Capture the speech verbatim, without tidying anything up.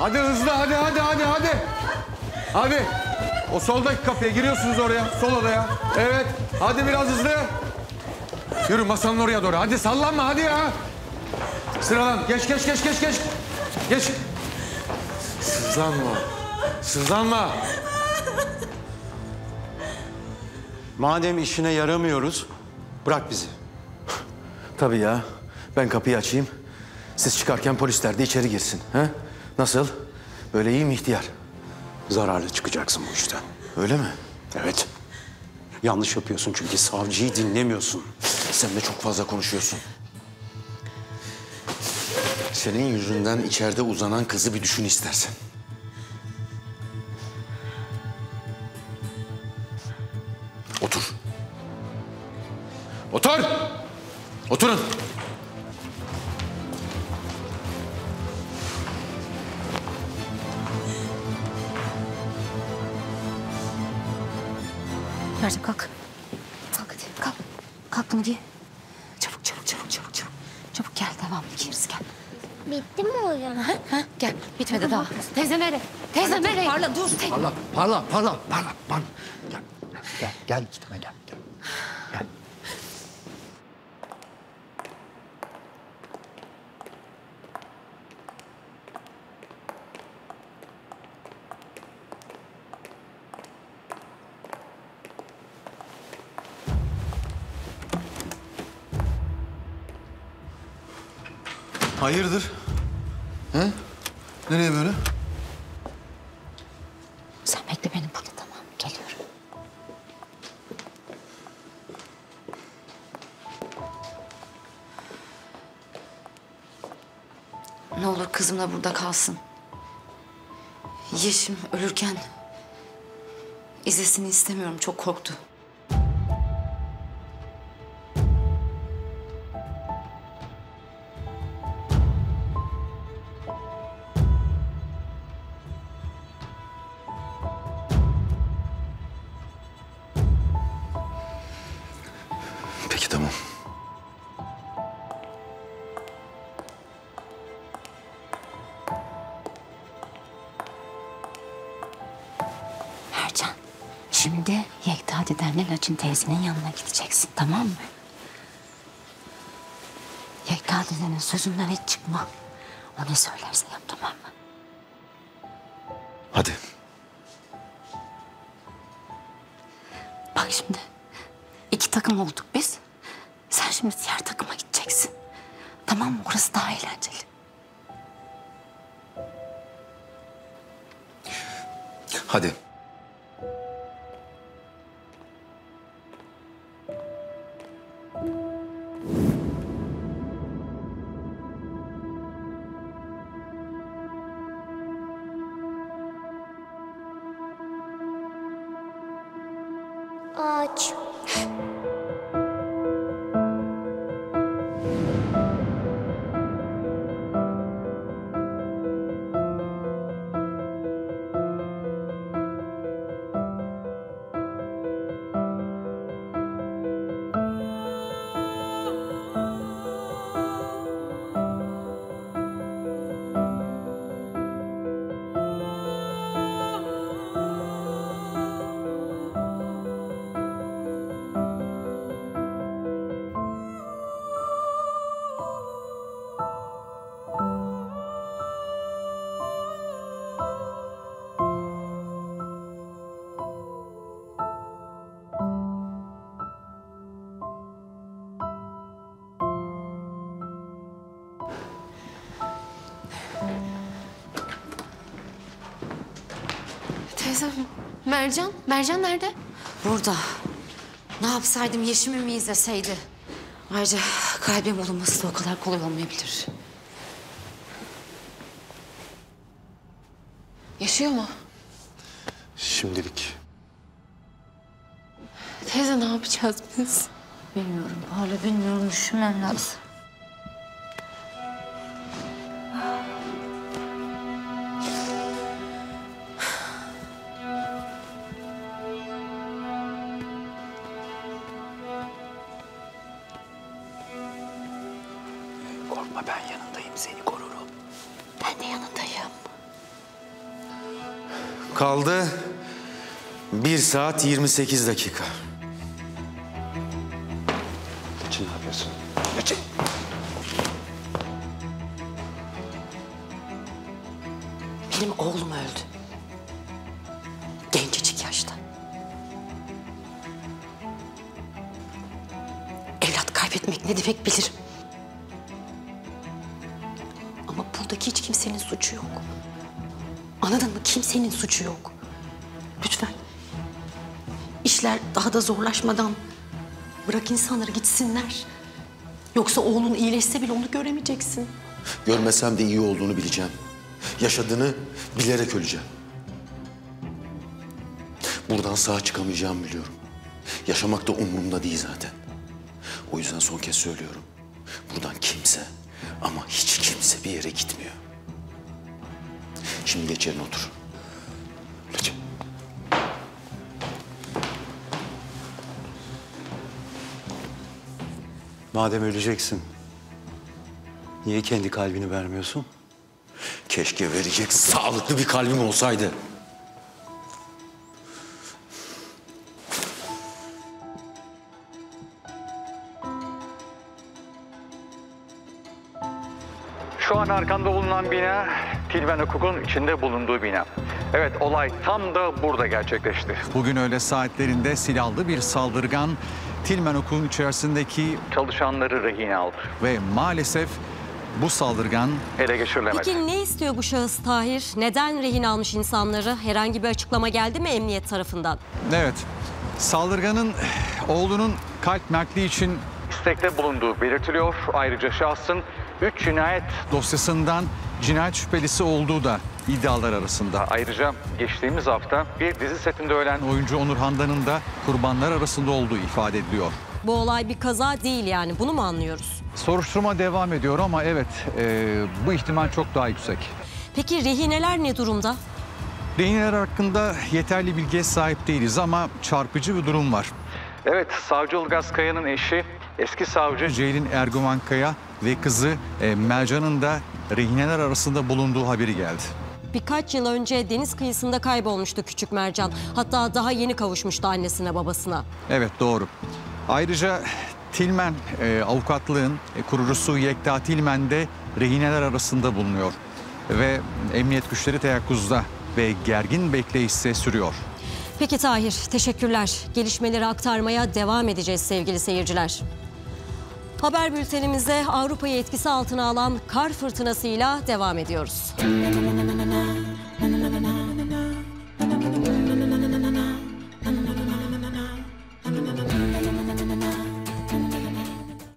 Hadi hızlı, hadi, hadi, hadi, hadi. Hadi. O soldaki kapıya giriyorsunuz oraya, sol odaya. Evet, hadi biraz hızlı. Yürü masanın oraya doğru. Hadi sallanma, hadi ya. Sıralan. Geç, geç, geç, geç, geç. Geç. Sızlanma. Sızlanma. Madem işine yaramıyoruz, bırak bizi. Tabii ya. Ben kapıyı açayım. Siz çıkarken polisler de içeri girsin. He? Nasıl? Böyle iyi mi ihtiyar? Zararlı çıkacaksın bu işten. Öyle mi? Evet. Yanlış yapıyorsun çünkü savcıyı dinlemiyorsun. Sen de çok fazla konuşuyorsun. Senin yüzünden içeride uzanan kızı bir düşün istersen. Otur. Otur! Oturun. Mercan kalk. Kalk hadi kalk. Kalk bunu giy. Çabuk çabuk çabuk çabuk çabuk. Çabuk gel devamlı giyeriz gel. Bitti mi oyun? Ha, ha, gel bitmedi daha. Teyze nereye? Teyze nereye? Parla dur. Te Parla, parla, parla, parla, parla. Gel, gel, gel gitme gel, gel. Gel. Hayırdır? He? Nereye böyle? Sen bekle beni burada tamam mı? Geliyorum. Ne olur kızımla burada kalsın. Yeşim ölürken izlesini istemiyorum. Çok korktu. Peki tamam. Mercan, şimdi Yekta dedenle Laçin teyzenin yanına gideceksin, tamam mı? Yekta dedenin sözünden hiç çıkma. O ne söylerse yap, tamam mı? Hadi. Bak şimdi, iki takım olduk biz. Sen şimdi diğer takıma gideceksin. Tamam mı? Orası daha eğlenceli. Hadi. Ağaç. Teyzem, Mercan, Mercan nerede? Burada. Ne yapsaydım, Yeşim'i mi izleseydi? Ayrıca kalbim bulunması da o kadar kolay olmayabilir. Yaşıyor mu? Şimdilik. Teyze ne yapacağız biz? Bilmiyorum, hala bilmiyorum. Düşünmem lazım. Korkma ben yanındayım, seni korurum. Ben de yanındayım. Kaldı bir saat yirmi sekiz dakika. Geçin, ne yapıyorsun? Geçin. Benim oğlum öldü. Gencecik yaşta. Evlat kaybetmek ne demek bilirim. Ama buradaki hiç kimsenin suçu yok. Anladın mı? Kimsenin suçu yok. Lütfen. İşler daha da zorlaşmadan bırak insanları gitsinler. Yoksa oğlun iyileşse bile onu göremeyeceksin. Görmesem de iyi olduğunu bileceğim. Yaşadığını bilerek öleceğim. Buradan sağ çıkamayacağımı biliyorum. Yaşamak da umurumda değil zaten. O yüzden son kez söylüyorum. Buradan kimse ama hiç kimse bir yere gitmiyor. Şimdi geç yerine otur. Geç. Madem öleceksin, niye kendi kalbini vermiyorsun? Keşke verecek sağlıklı bir kalbim olsaydı. Şu an arkamda bulunan bina, Tilmen Hukuk'un içinde bulunduğu bina. Evet, olay tam da burada gerçekleşti. Bugün öğle saatlerinde silahlı bir saldırgan Tilmen Hukuk'un içerisindeki Çalışanları rehin aldı. ve maalesef bu saldırgan Ele geçirilemedi. Peki ne istiyor bu şahıs Tahir? Neden rehin almış insanları? Herhangi bir açıklama geldi mi emniyet tarafından? evet saldırganın oğlunun kalp nakli için İstekte bulunduğu belirtiliyor. Ayrıca şahsın üç cinayet, dosyasından cinayet şüphelisi olduğu da iddialar arasında. ayrıca geçtiğimiz hafta bir dizi setinde ölen Oyuncu Onur Handan'ın da kurbanlar arasında olduğu ifade ediliyor. Bu olay bir kaza değil yani, bunu mu anlıyoruz? Soruşturma devam ediyor ama evet e, bu ihtimal çok daha yüksek. Peki rehineler ne durumda? Rehineler hakkında yeterli bilgiye sahip değiliz ama çarpıcı bir durum var. Evet, savcı Ilgaz Kaya'nın eşi, eski savcı Ceylin Erguvan Kaya ve kızı e, Mercan'ın da rehineler arasında bulunduğu haberi geldi. Birkaç yıl önce deniz kıyısında kaybolmuştu küçük Mercan. Hatta daha yeni kavuşmuştu annesine babasına. Evet doğru. Ayrıca Tilmen e, avukatlığın e, kurucusu Yekta Tilmen de rehineler arasında bulunuyor. Ve emniyet güçleri teyakkuzda ve gergin bekleyiş ise sürüyor. Peki Tahir, teşekkürler. Gelişmeleri aktarmaya devam edeceğiz sevgili seyirciler. Haber bültenimize Avrupa'yı etkisi altına alan kar fırtınasıyla devam ediyoruz.